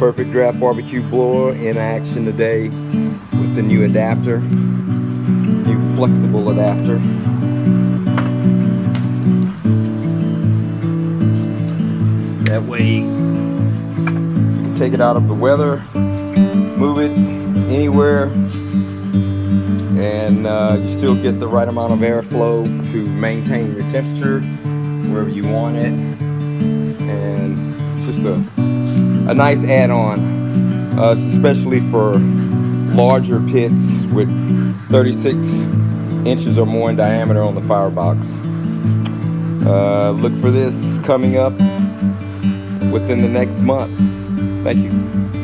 Perfect Draft BBQ Blower in action today with the new adapter, new flexible adapter. That way you can take it out of the weather, move it anywhere, and you still get the right amount of airflow to maintain your temperature wherever you want it. And it's just a nice add-on, especially for larger pits with 36 inches or more in diameter on the firebox. Look for this coming up within the next month. Thank you.